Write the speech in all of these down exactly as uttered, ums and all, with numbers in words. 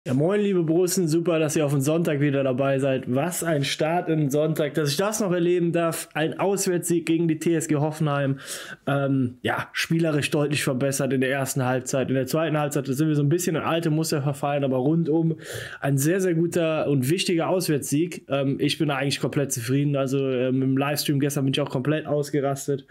Ja, moin, liebe Borussen, super, dass ihr auf den Sonntag wieder dabei seid. Was ein Start in den Sonntag, dass ich das noch erleben darf. Ein Auswärtssieg gegen die T S G Hoffenheim. Ähm, ja, spielerisch deutlich verbessert in der ersten Halbzeit. In der zweiten Halbzeit sind wir so ein bisschen in alte Muster verfallen, aber rundum ein sehr, sehr guter und wichtiger Auswärtssieg. Ähm, ich bin eigentlich komplett zufrieden. Also ähm, im Livestream gestern bin ich auch komplett ausgerastet.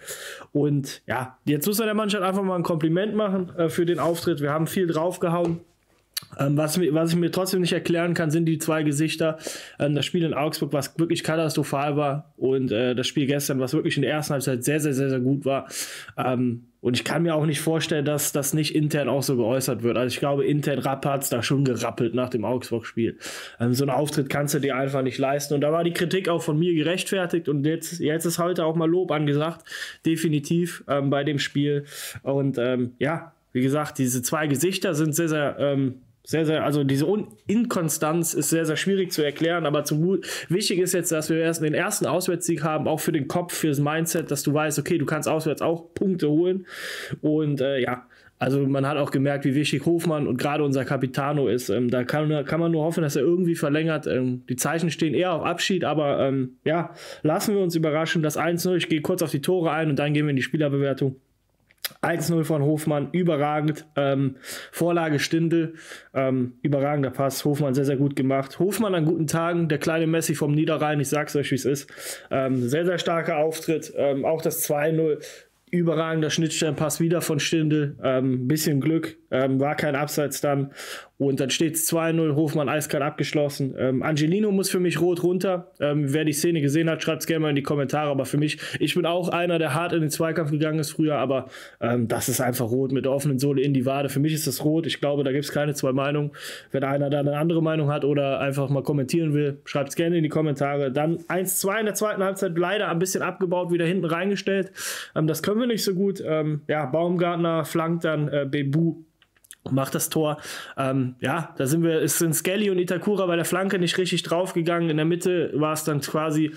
Und ja, jetzt muss man der Mannschaft einfach mal ein Kompliment machen äh, für den Auftritt. Wir haben viel draufgehauen. Ähm, was, was ich mir trotzdem nicht erklären kann, sind die zwei Gesichter. Ähm, das Spiel in Augsburg, was wirklich katastrophal war, und äh, das Spiel gestern, was wirklich in der ersten Halbzeit sehr, sehr, sehr, sehr gut war. Ähm, und ich kann mir auch nicht vorstellen, dass das nicht intern auch so geäußert wird. Also ich glaube, intern Rapp hat es da schon gerappelt nach dem Augsburg-Spiel. Ähm, so einen Auftritt kannst du dir einfach nicht leisten. Und da war die Kritik auch von mir gerechtfertigt. Und jetzt, jetzt ist heute auch mal Lob angesagt, definitiv ähm, bei dem Spiel. Und ähm, ja, wie gesagt, diese zwei Gesichter sind sehr, sehr... Ähm, Sehr, sehr, also diese Un Inkonstanz ist sehr, sehr schwierig zu erklären, aber zum Mut wichtig ist jetzt, dass wir erst den ersten Auswärtssieg haben, auch für den Kopf, für das Mindset, dass du weißt, okay, du kannst auswärts auch Punkte holen. Und äh, ja, also man hat auch gemerkt, wie wichtig Hofmann und gerade unser Capitano ist. Ähm, da kann, kann man nur hoffen, dass er irgendwie verlängert. Ähm, die Zeichen stehen eher auf Abschied, aber ähm, ja, lassen wir uns überraschen. Das eins null, ich gehe kurz auf die Tore ein und dann gehen wir in die Spielerbewertung. eins null von Hofmann, überragend. Ähm, Vorlage Stindl, ähm, überragender Pass. Hofmann sehr, sehr gut gemacht. Hofmann an guten Tagen, der kleine Messi vom Niederrhein, ich sag's euch, wie es ist. Ähm, sehr, sehr starker Auftritt. Ähm, auch das zwei null. Überragender Schnittstellenpass wieder von Stindl. Ähm, bisschen Glück, ähm, war kein Abseits dann. Und dann steht es zwei null, Hofmann eiskalt abgeschlossen. Ähm, Angelino muss für mich rot runter. Ähm, wer die Szene gesehen hat, schreibt es gerne mal in die Kommentare. Aber für mich, ich bin auch einer, der hart in den Zweikampf gegangen ist früher. Aber ähm, das ist einfach rot mit der offenen Sohle in die Wade. Für mich ist das rot. Ich glaube, da gibt es keine zwei Meinungen. Wenn einer da eine andere Meinung hat oder einfach mal kommentieren will, schreibt es gerne in die Kommentare. Dann eins zwei in der zweiten Halbzeit, leider ein bisschen abgebaut, wieder hinten reingestellt. Ähm, das können wir nicht so gut. Ähm, ja, Baumgartner flankt dann äh, Bebu. Macht das Tor. Ähm, ja, da sind wir, es sind Skelly und Itakura bei der Flanke nicht richtig draufgegangen. In der Mitte war es dann quasi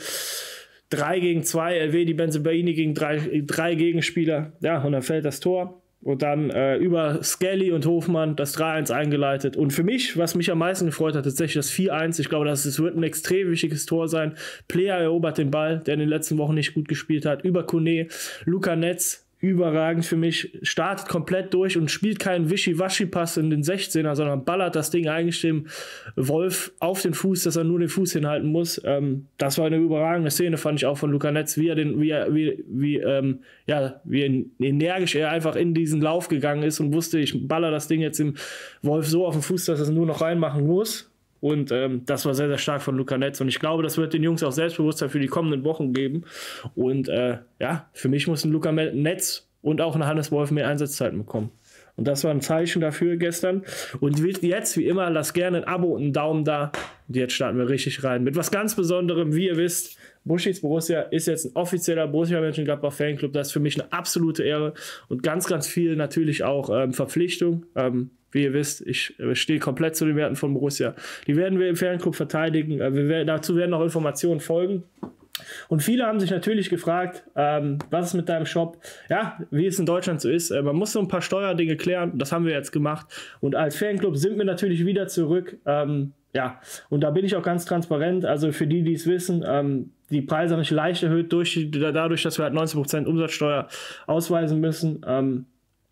drei gegen zwei, L W, die Benzebaini gegen drei, drei Gegenspieler. Ja, und dann fällt das Tor. Und dann äh, über Skelly und Hofmann das drei eins eingeleitet. Und für mich, was mich am meisten gefreut hat, tatsächlich das vier eins. Ich glaube, das wird ein extrem wichtiges Tor sein. Player erobert den Ball, der in den letzten Wochen nicht gut gespielt hat. Über Kone, Luca Netz, überragend für mich, startet komplett durch und spielt keinen Wischi-Waschi-Pass in den sechzehner, sondern ballert das Ding eigentlich dem Wolf auf den Fuß, dass er nur den Fuß hinhalten muss. Ähm, das war eine überragende Szene, fand ich auch von Luca Netz, wie er den, wie er, wie, wie, ähm, ja, wie energisch er einfach in diesen Lauf gegangen ist und wusste, ich baller das Ding jetzt dem Wolf so auf den Fuß, dass er es nur noch reinmachen muss. Und ähm, das war sehr, sehr stark von Luca Netz. Und ich glaube, das wird den Jungs auch Selbstbewusstsein für die kommenden Wochen geben. Und äh, ja, für mich muss ein Luca Netz und auch ein Hannes Wolf mehr Einsatzzeiten bekommen. Und das war ein Zeichen dafür gestern. Und jetzt, wie immer, lasst gerne ein Abo und einen Daumen da. Und jetzt starten wir richtig rein. Mit was ganz Besonderem, wie ihr wisst, Buschis Borussia ist jetzt ein offizieller Borussia Mönchengladbach Fanclub. Das ist für mich eine absolute Ehre. Und ganz, ganz viel natürlich auch ähm, Verpflichtung. Ähm, Wie ihr wisst, ich stehe komplett zu den Werten von Borussia. Die werden wir im Fanclub verteidigen. Wir werden, dazu werden noch Informationen folgen. Und viele haben sich natürlich gefragt, ähm, was ist mit deinem Shop? Ja, wie es in Deutschland so ist. Äh, man muss so ein paar Steuerdinge klären. Das haben wir jetzt gemacht. Und als Fanclub sind wir natürlich wieder zurück. Ähm, ja, und da bin ich auch ganz transparent. Also für die, die es wissen, ähm, die Preise haben sich leicht erhöht durch, dadurch, dass wir halt neunzehn Prozent Umsatzsteuer ausweisen müssen. Ähm,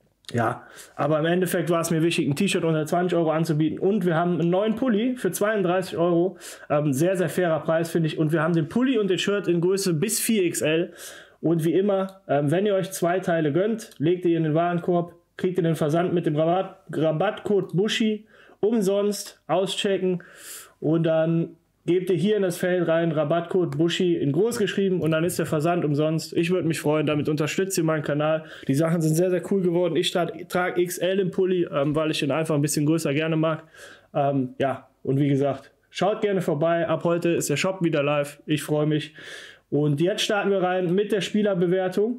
Ja, aber im Endeffekt war es mir wichtig, ein T-Shirt unter zwanzig Euro anzubieten. Und wir haben einen neuen Pulli für zweiunddreißig Euro. Ähm, sehr, sehr fairer Preis, finde ich. Und wir haben den Pulli und den Shirt in Größe bis vier X L. Und wie immer, ähm, wenn ihr euch zwei Teile gönnt, legt ihr in den Warenkorb, kriegt ihr den Versand mit dem Rabatt, Rabattcode Buschi umsonst auschecken. Und dann gebt ihr hier in das Feld rein, Rabattcode Buschi in groß geschrieben, und dann ist der Versand umsonst. Ich würde mich freuen, damit unterstützt ihr meinen Kanal. Die Sachen sind sehr, sehr cool geworden. Ich trage X L im Pulli, ähm, weil ich den einfach ein bisschen größer gerne mag. Ähm, ja, und wie gesagt, schaut gerne vorbei. Ab heute ist der Shop wieder live. Ich freue mich. Und jetzt starten wir rein mit der Spielerbewertung.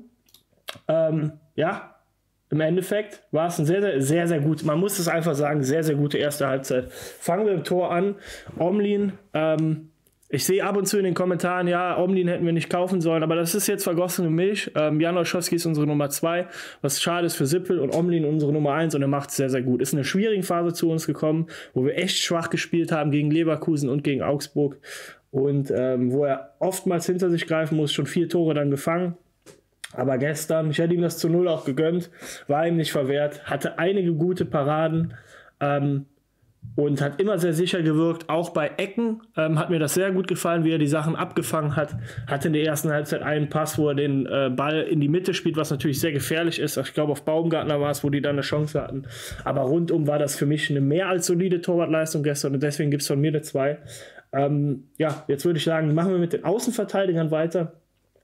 Ähm, ja, im Endeffekt war es ein sehr, sehr, sehr, sehr gut, man muss es einfach sagen, sehr, sehr gute erste Halbzeit. Fangen wir im Tor an. Omlin, ähm, Ich sehe ab und zu in den Kommentaren, ja, Omlin hätten wir nicht kaufen sollen, aber das ist jetzt vergossene Milch. Ähm, Jan Olszewski ist unsere Nummer zwei, was schade ist für Sippel, und Omlin unsere Nummer eins, und er macht es sehr, sehr gut. Ist in einer schwierigen Phase zu uns gekommen, wo wir echt schwach gespielt haben gegen Leverkusen und gegen Augsburg, und ähm, wo er oftmals hinter sich greifen muss, schon vier Tore dann gefangen. Aber gestern, ich hätte ihm das zu null auch gegönnt, war ihm nicht verwehrt, hatte einige gute Paraden, ähm, und hat immer sehr sicher gewirkt, auch bei Ecken. Ähm, hat mir das sehr gut gefallen, wie er die Sachen abgefangen hat. Hatte in der ersten Halbzeit einen Pass, wo er den äh, Ball in die Mitte spielt, was natürlich sehr gefährlich ist. Ich glaube, auf Baumgartner war es, wo die dann eine Chance hatten. Aber rundum war das für mich eine mehr als solide Torwartleistung gestern, und deswegen gibt es von mir eine zwei. Ähm, ja, jetzt würde ich sagen, machen wir mit den Außenverteidigern weiter.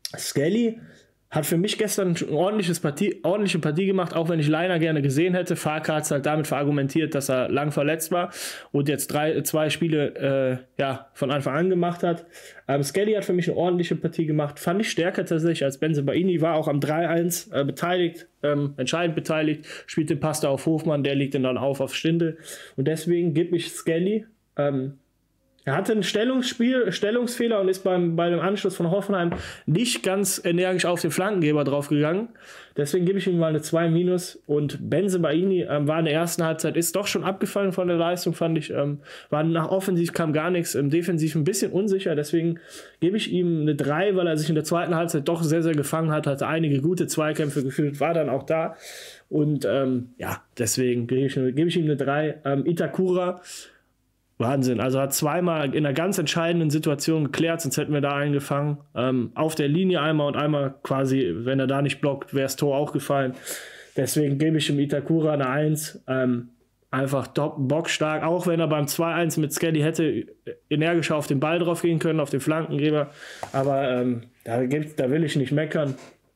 Skelly hat für mich gestern eine ordentliches Partie, ordentliche Partie gemacht, auch wenn ich Leiner gerne gesehen hätte. Farke hat es halt damit verargumentiert, dass er lang verletzt war und jetzt drei, zwei Spiele äh, ja, von Anfang an gemacht hat. Ähm, Skelly hat für mich eine ordentliche Partie gemacht. Fand ich stärker tatsächlich als Bensebaini. War auch am drei eins äh, beteiligt, ähm, entscheidend beteiligt. Spielt den Pass da auf Hofmann, der legt den dann auf auf Stindl. Und deswegen gebe ich Skelly... Ähm, Er hatte einen Stellungsspiel, Stellungsfehler und ist beim, bei dem Anschluss von Hoffenheim nicht ganz energisch auf den Flankengeber draufgegangen. Deswegen gebe ich ihm mal eine zwei minus. Und Bensebaini ähm, war in der ersten Halbzeit, ist doch schon abgefallen von der Leistung, fand ich. Ähm, war nach offensiv kam gar nichts, im Defensiv ein bisschen unsicher. Deswegen gebe ich ihm eine drei, weil er sich in der zweiten Halbzeit doch sehr, sehr gefangen hat, hatte einige gute Zweikämpfe geführt, war dann auch da. Und ähm, ja, deswegen gebe ich, gebe ich ihm eine drei. Ähm, Itakura, Wahnsinn, also hat zweimal in einer ganz entscheidenden Situation geklärt, sonst hätten wir da einen gefangen. Ähm, auf der Linie einmal und einmal quasi, wenn er da nicht blockt, wäre das Tor auch gefallen. Deswegen gebe ich ihm Itakura eine eins. Ähm, einfach top, bockstark, auch wenn er beim zwei eins mit Skelly hätte energischer auf den Ball drauf gehen können, auf den Flankengeber. Aber ähm, da, gibt's, da will ich nicht meckern.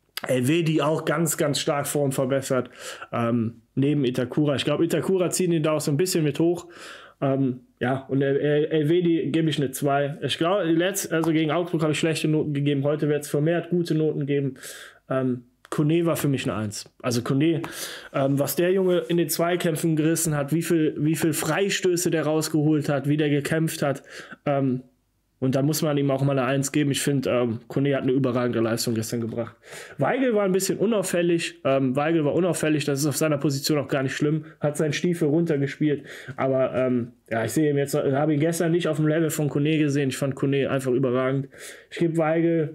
Elvedi auch ganz, ganz stark Form verbessert. Ähm, neben Itakura. Ich glaube, Itakura ziehen ihn da auch so ein bisschen mit hoch. Ähm, ja, und Elvedi gebe ich eine zwei. Ich glaube, letzt, also gegen Augsburg habe ich schlechte Noten gegeben. Heute wird es vermehrt gute Noten geben. Ähm, Kone war für mich eine eins. Also Kone, ähm, was der Junge in den Zweikämpfen gerissen hat, wie viel, wie viel Freistöße der rausgeholt hat, wie der gekämpft hat. Ähm, Und da muss man ihm auch mal eine eins geben. Ich finde, ähm, Kone hat eine überragende Leistung gestern gebracht. Weigl war ein bisschen unauffällig. Ähm, Weigl war unauffällig, das ist auf seiner Position auch gar nicht schlimm. Hat seinen Stiefel runtergespielt. Aber ähm, ja, ich sehe ihn jetzt, habe ihn gestern nicht auf dem Level von Kone gesehen. Ich fand Kone einfach überragend. Ich gebe Weigl,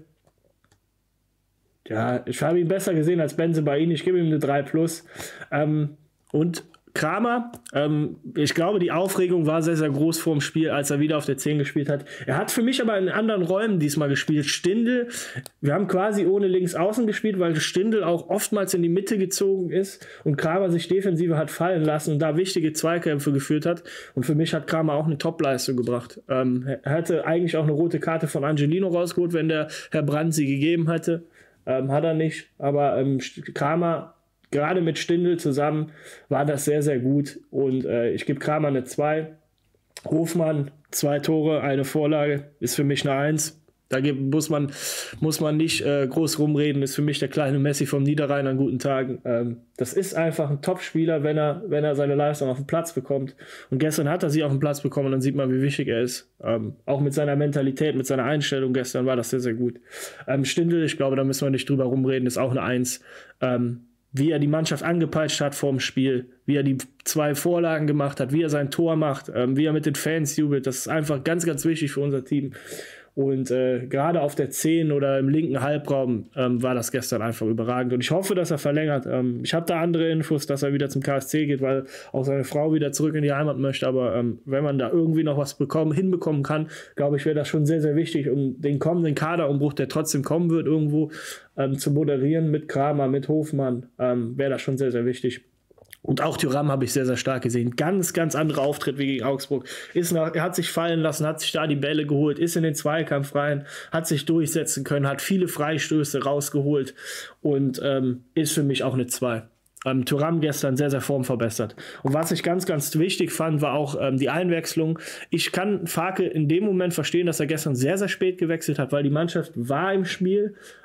ja, ich habe ihn besser gesehen als Bensebaini. Ich gebe ihm eine drei plus. Ähm, und Kramer, ähm, ich glaube, die Aufregung war sehr, sehr groß vor dem Spiel, als er wieder auf der zehn gespielt hat. Er hat für mich aber in anderen Räumen diesmal gespielt. Stindl, wir haben quasi ohne Linksaußen gespielt, weil Stindl auch oftmals in die Mitte gezogen ist und Kramer sich Defensive hat fallen lassen und da wichtige Zweikämpfe geführt hat. Und für mich hat Kramer auch eine Top-Leistung gebracht. Ähm, er hatte eigentlich auch eine rote Karte von Angelino rausgeholt, wenn der Herr Brandt sie gegeben hätte. Ähm, hat er nicht, aber ähm, Kramer, gerade mit Stindl zusammen, war das sehr, sehr gut. Und äh, ich gebe Kramer eine zwei. Hofmann, zwei Tore, eine Vorlage, ist für mich eine eins. Da muss man, muss man nicht äh, groß rumreden, ist für mich der kleine Messi vom Niederrhein an guten Tagen. Ähm, das ist einfach ein Top-Spieler, wenn er, wenn er seine Leistung auf den Platz bekommt. Und gestern hat er sie auf den Platz bekommen und dann sieht man, wie wichtig er ist. Ähm, auch mit seiner Mentalität, mit seiner Einstellung gestern war das sehr, sehr gut. Ähm, Stindl, ich glaube, da müssen wir nicht drüber rumreden, ist auch eine eins. Ähm, wie er die Mannschaft angepeitscht hat vor dem Spiel, wie er die zwei Vorlagen gemacht hat, wie er sein Tor macht, ähm, wie er mit den Fans jubelt, das ist einfach ganz, ganz wichtig für unser Team. Und äh, gerade auf der zehn oder im linken Halbraum ähm, war das gestern einfach überragend. Und ich hoffe, dass er verlängert. Ähm, ich habe da andere Infos, dass er wieder zum K S C geht, weil auch seine Frau wieder zurück in die Heimat möchte. Aber ähm, wenn man da irgendwie noch was bekommen, hinbekommen kann, glaube ich, wäre das schon sehr, sehr wichtig, um den kommenden Kaderumbruch, der trotzdem kommen wird, irgendwo ähm, zu moderieren mit Kramer, mit Hofmann, ähm, wäre das schon sehr, sehr wichtig. Und auch Thuram habe ich sehr, sehr stark gesehen. Ganz, ganz anderer Auftritt wie gegen Augsburg. Ist nach, er hat sich fallen lassen, hat sich da die Bälle geholt, ist in den Zweikampf rein, hat sich durchsetzen können, hat viele Freistöße rausgeholt und ähm, ist für mich auch eine zwei. Ähm, Thuram gestern sehr, sehr formverbessert. Und was ich ganz, ganz wichtig fand, war auch ähm, die Einwechslung. Ich kann Farke in dem Moment verstehen, dass er gestern sehr, sehr spät gewechselt hat, weil die Mannschaft war im Spiel.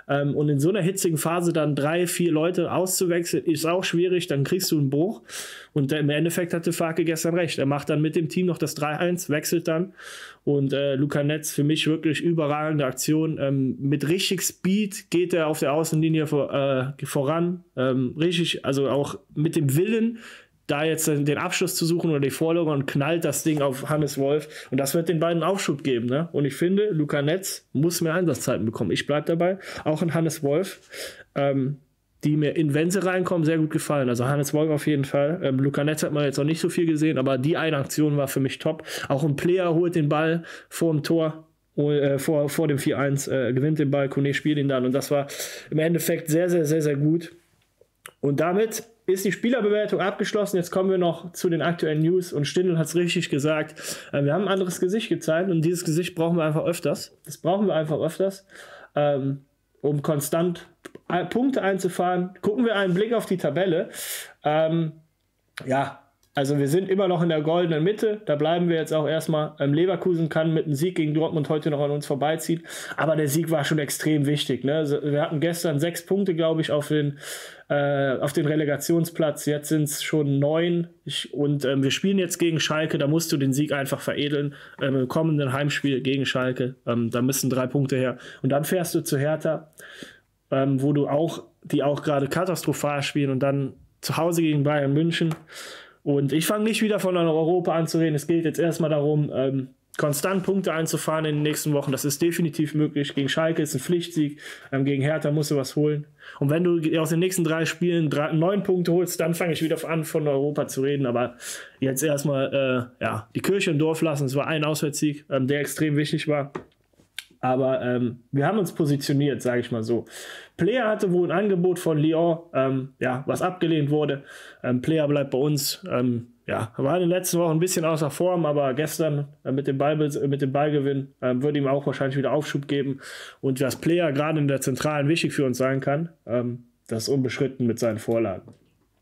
Ähm, und in so einer hitzigen Phase dann drei, vier Leute auszuwechseln, ist auch schwierig. Dann kriegst du einen Bruch. Und im Endeffekt hatte Farke gestern recht. Er macht dann mit dem Team noch das drei eins, wechselt dann. Und äh, Luca Netz, für mich wirklich überragende Aktion. Ähm, mit richtig Speed geht er auf der Außenlinie vor, äh, voran. Ähm, richtig, also auch mit dem Willen, da jetzt den Abschluss zu suchen oder die Vorlage, und knallt das Ding auf Hannes Wolf. Und das wird den beiden Aufschub geben. Ne? Und ich finde, Luca Netz muss mehr Einsatzzeiten bekommen. Ich bleibe dabei. Auch in Hannes Wolf, ähm, die mir in, wenn sie reinkommen, sehr gut gefallen. Also Hannes Wolf auf jeden Fall. Ähm, Luca Netz hat man jetzt noch nicht so viel gesehen, aber die eine Aktion war für mich top. Auch ein Player holt den Ball vor dem Tor, äh, vor, vor dem vier eins, äh, gewinnt den Ball, Kone spielt ihn dann. Und das war im Endeffekt sehr, sehr, sehr, sehr gut. Und damit ist die Spielerbewertung abgeschlossen. Jetzt kommen wir noch zu den aktuellen News. Und Stindl hat es richtig gesagt. Äh, wir haben ein anderes Gesicht gezeigt und dieses Gesicht brauchen wir einfach öfters. Das brauchen wir einfach öfters, ähm, um konstant Punkte einzufahren. Gucken wir einen Blick auf die Tabelle. Ähm, ja, also wir sind immer noch in der goldenen Mitte. Da bleiben wir jetzt auch erstmal. Ähm, Leverkusen kann mit einem Sieg gegen Dortmund heute noch an uns vorbeiziehen. Aber der Sieg war schon extrem wichtig. Ne? Also wir hatten gestern sechs Punkte, glaube ich, auf den, äh, auf den Relegationsplatz. Jetzt sind es schon neun. Ich, und ähm, wir spielen jetzt gegen Schalke. Da musst du den Sieg einfach veredeln. Ähm, Im kommenden Heimspiel gegen Schalke. Ähm, da müssen drei Punkte her. Und dann fährst du zu Hertha, ähm, wo du auch, die auch gerade katastrophal spielen. Und dann zu Hause gegen Bayern München. Und ich fange nicht wieder von Europa an zu reden. Es geht jetzt erstmal darum, ähm, konstant Punkte einzufahren in den nächsten Wochen. Das ist definitiv möglich. Gegen Schalke ist ein Pflichtsieg. Ähm, gegen Hertha musst du was holen. Und wenn du aus den nächsten drei Spielen drei, neun Punkte holst, dann fange ich wieder an, von Europa zu reden. Aber jetzt erstmal äh, ja, die Kirche im Dorf lassen. Es war ein Auswärtssieg, ähm, der extrem wichtig war. Aber ähm, wir haben uns positioniert, sage ich mal so. Player hatte wohl ein Angebot von Lyon, ähm, ja, was abgelehnt wurde. Ähm, Player bleibt bei uns. Ähm, ja, war in den letzten Wochen ein bisschen außer Form, aber gestern äh, mit, dem Ball, mit dem Ballgewinn äh, würde ihm auch wahrscheinlich wieder Aufschub geben. Und was Player gerade in der Zentralen wichtig für uns sein kann, ähm, das ist unbeschritten mit seinen Vorlagen.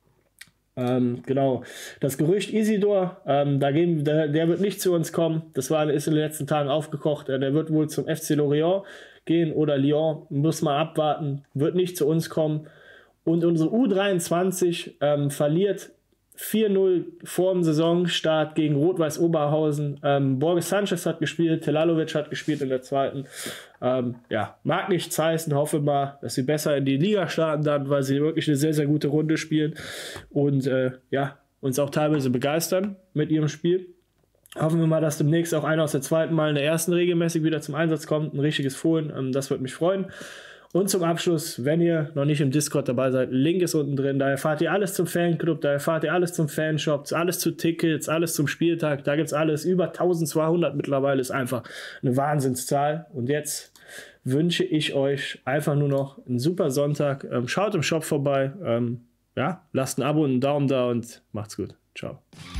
Ähm, genau, das Gerücht Isidor, ähm, da gehen, der, der wird nicht zu uns kommen. Das war, ist in den letzten Tagen aufgekocht. Äh, der wird wohl zum F C Lorient gehen oder Lyon. Muss mal abwarten. Wird nicht zu uns kommen. Und unsere U dreiundzwanzig ähm, verliert vier null vor dem Saisonstart gegen Rot-Weiß Oberhausen. Ähm, Borges Sanchez hat gespielt, Telalovic hat gespielt in der zweiten. Ähm, ja, mag nichts heißen, hoffe mal, dass sie besser in die Liga starten dann, weil sie wirklich eine sehr, sehr gute Runde spielen und äh, ja, uns auch teilweise begeistern mit ihrem Spiel. Hoffen wir mal, dass demnächst auch einer aus der zweiten Mal in der ersten regelmäßig wieder zum Einsatz kommt, ein richtiges Fohlen, ähm, das würde mich freuen. Und zum Abschluss, wenn ihr noch nicht im Discord dabei seid, Link ist unten drin, da erfahrt ihr alles zum Fanclub, da erfahrt ihr alles zum Fanshop, alles zu Tickets, alles zum Spieltag, da gibt es alles, über eintausendzweihundert mittlerweile, ist einfach eine Wahnsinnszahl. Und jetzt wünsche ich euch einfach nur noch einen super Sonntag, ähm, schaut im Shop vorbei, ähm, ja, lasst ein Abo und einen Daumen da und macht's gut, ciao.